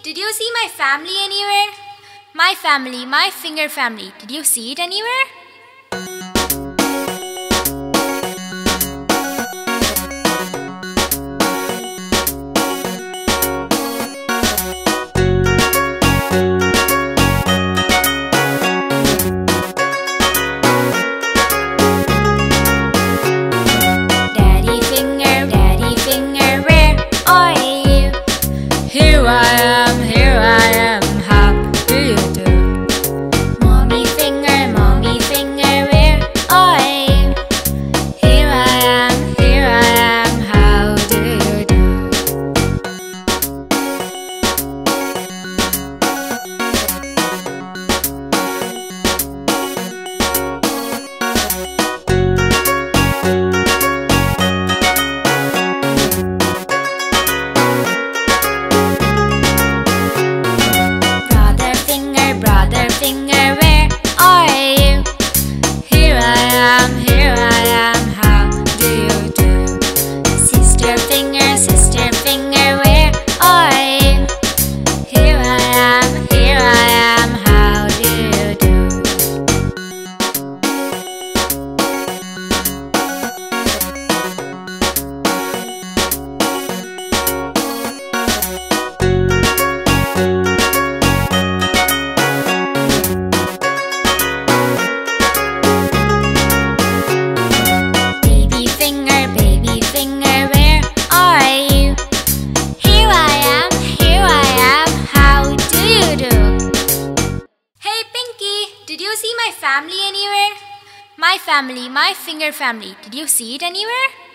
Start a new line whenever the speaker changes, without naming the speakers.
did you see my family anywhere? My family, my finger family, did you see it anywhere?
Here I am, how do you do? Mommy finger, where are you? Here I am, how do you do? Brother finger, where are you? Here I am, how do you do? Sister finger, where are you? Here I am, how do you do?
Did you see my family anywhere? My family, my finger family, did you see it anywhere?